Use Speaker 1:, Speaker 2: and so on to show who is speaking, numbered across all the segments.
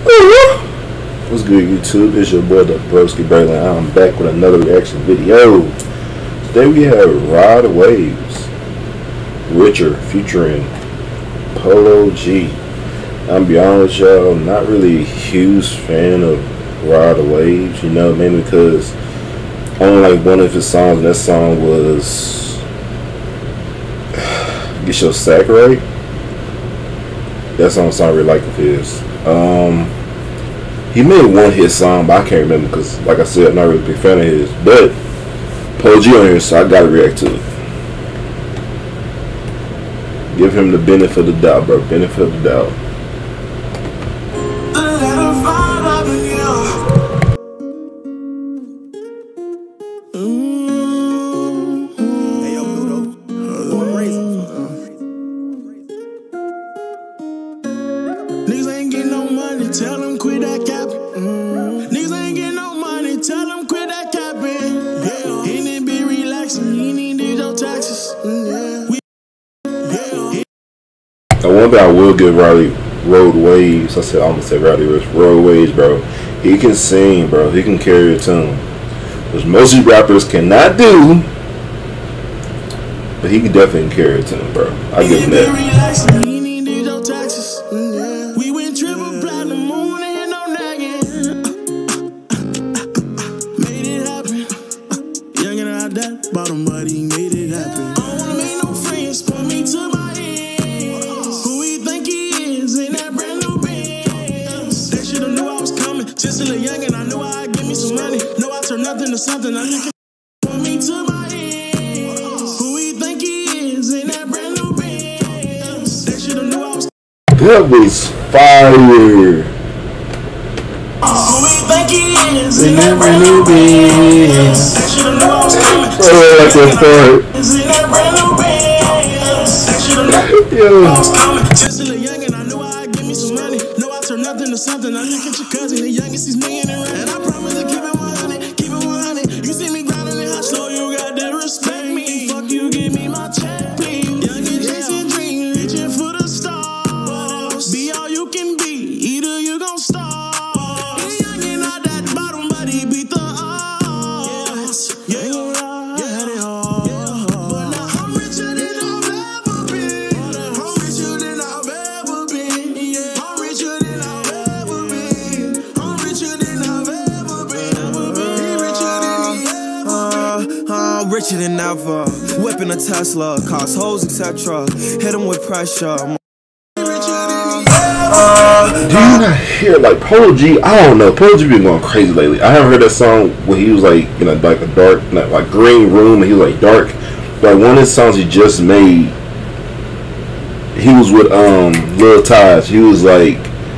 Speaker 1: What's good, YouTube? It's your boy, the Broski Berlin. I'm back with another reaction video. Today we have Ride the Waves, Richer featuring Polo G. I'm be honest with y'all, not really a huge fan of Ride the Waves, you know, mainly because I only like one of his songs, and that song was Get Your Sack Right. That song I really like of his. He made one hit song, but I can't remember because, like I said, I'm not really a big fan of his. But Polo G on here, so I gotta react to it. Give him the benefit of the doubt, bro. Benefit of the doubt.
Speaker 2: Niggas ain't getting no money, tell them quit that capping. Niggas ain't getting no money, tell them quit that capping. Yeah. He need to be relaxing, he need to do your taxes.
Speaker 1: The one thing I will give Road Waves, I'm gonna say Road Waves, bro. He can sing, bro. He can carry a tune, which most of these rappers cannot do. But he can definitely carry a tune, bro. I give him that.
Speaker 2: We went triple platinum, moon and no nagging. Made it happen. Young and I that bottom, but he made it happen. I don't wanna make no friends, put me to my ends. Who he think he is in that brand new Benz? They shoulda knew I was coming. Just a little young and I knew I'd give me some money. Know I turn nothing to something. I think put me to my ends. Who he think he is in that brand new Benz? They shoulda knew I was.
Speaker 1: That was fire.
Speaker 2: Who he think he is in that brand new Benz? They shoulda knew I was coming.
Speaker 1: I like that part.
Speaker 2: Is in that brand new Benz? They shoulda knew I was coming. Just a little young and I knew I'd give me some money. Know I turn nothing to something. I look at your cousin, the youngest, he's million and run. And I promise to keep it 100, keep it 100. You see me grinding and hot slow, you got to respect me. Fuck you, give me my check, please. Young and chasing dreams, reaching for the stars. Be all you can be, either you gon' starve. Young and not that bottom, but he beat the odds. Yeah, you had it hard. But now I'm richer than I've ever been. I'm richer than I've ever been. Yeah, I'm richer than I've ever been. I'm richer than I've ever been. He richer than he ever been.
Speaker 3: I'm richer than ever. Whipping a Tesla, cost hoes, etc. Hit him with pressure.
Speaker 1: Do you not hear like Polo G? I don't know. Polo G been going crazy lately. I haven't heard that song when he was like in like a dark, like green room, and he was like dark. But one of his songs he just made, he was with Lil Taj. He was like,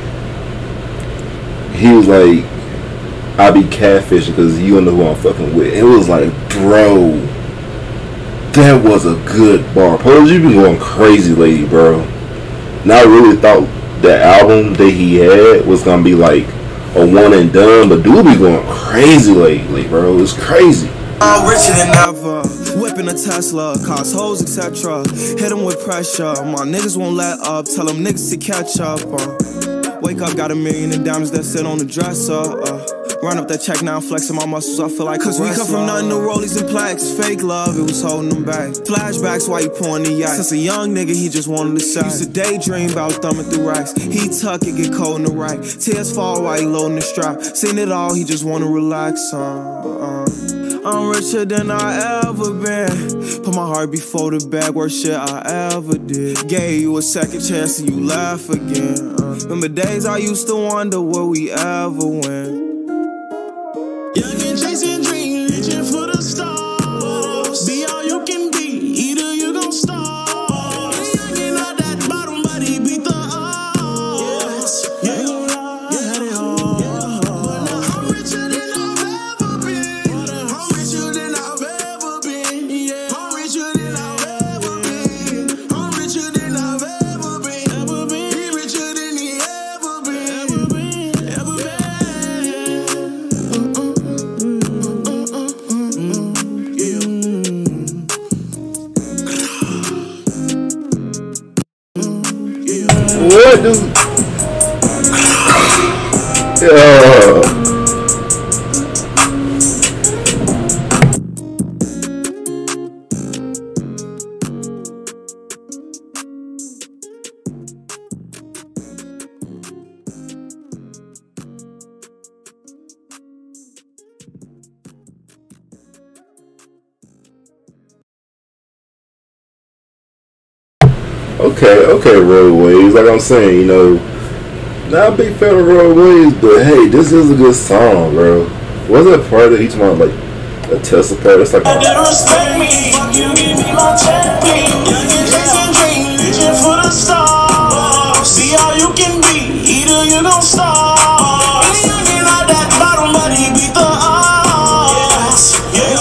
Speaker 1: I be catfishing because you don't know who I'm fucking with. It was like, bro, that was a good bar. Polo G been going crazy lately, bro. And I really thought that album that he had was gonna be like a one and done, but dude be going crazy lately, bro. It's crazy.
Speaker 3: I'm richer than ever. Whipping a Tesla, cost hoes, etc. Hit him with pressure. My niggas won't let up. Tell them niggas to catch up. Wake up, got $1 million in diamonds that sit on the dresser. Run up that check now, flexing my muscles, I feel like cause we come from nothing to rollies and plaques. Fake love, it was holding them back. Flashbacks while you pouring the yak. Since a young nigga, he just wanted to shine. Used to daydream about thumbing through racks. He tuck it, get cold in the rack. Tears fall while he loading the strap. Seen it all, he just wanna relax. I'm richer than I ever been. Put my heart before the bag, worst shit I ever did. Gave you a second chance and you laugh again. Remember days I used to wonder will we ever win.
Speaker 2: Young and chasing dreams, reaching for the stars. Be all you can be, either you gon' starve. Young and not that bottom, but he beat the odds. Yeah, you had it hard. But now I'm richer than I've ever been. I'm richer than I've ever been. Yeah, I'm richer than I've ever been. I'm richer than I've ever been. He richer than he ever been. Ever been.
Speaker 1: Yeah. Okay, Roadways. Like I'm saying, you know, not a big fan of Roadways, but hey, this is a good song, bro. Wasn't it part of each one like a Tesla part? It's like
Speaker 2: respect me, fuck you, give me my check, please. Youngin' chasing dreams, reaching for the stars. See how you can be, either you gon' starve. Youngin' out that bottom, but he beat the odds.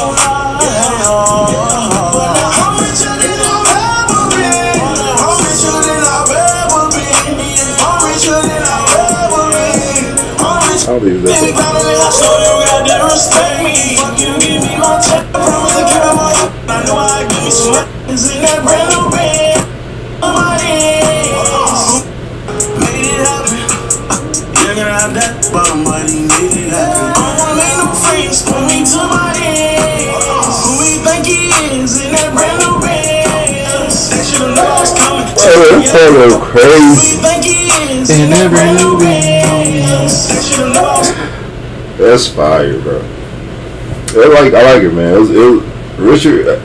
Speaker 1: I'll leave this.
Speaker 2: So you got to respect me. Fuck you, give me my check. I promise to keep it my. I know I give me some records in that brand new bed. On my hands. Made it happen. You're gonna have that bottom money, made it happen. I don't wanna make no friends, put me to my hands. Who he think he is in that brand new bed? They should've known I was coming.
Speaker 1: Oh, that's so crazy.
Speaker 2: Who he think he is in that brand new bed?
Speaker 1: That's fire, bro. I like it, man. Richard.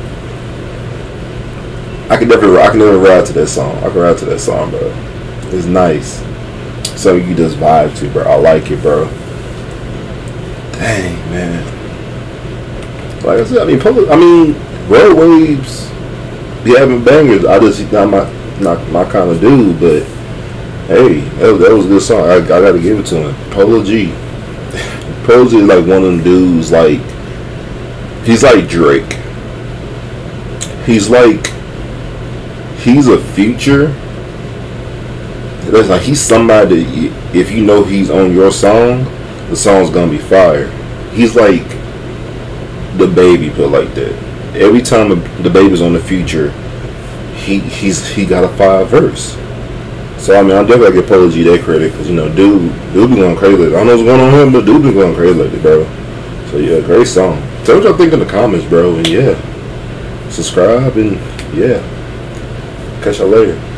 Speaker 1: I can never ride to that song. I can ride to that song, bro. It's nice. So you can just vibe to, bro. I like it, bro. Dang, man. Like I said, I mean, Roadwaves be having bangers. I just not my kind of dude, but hey, that was a good song. I gotta give it to him. Polo G. Polo G is like one of them dudes, like, he's like Drake. He's a Future. That's like, he's somebody that if you know he's on your song, the song's gonna be fire. He's like the Baby, put like that. Every time the Baby's on the Future, he got a fire verse. So I mean, I'm definitely gonna give Polo G that credit, because you know, dude be going crazy lately. I don't know what's going on with him, but dude be going crazy lately, bro. So yeah, great song. Tell me what y'all think in the comments, bro. And yeah, subscribe and yeah, catch y'all later.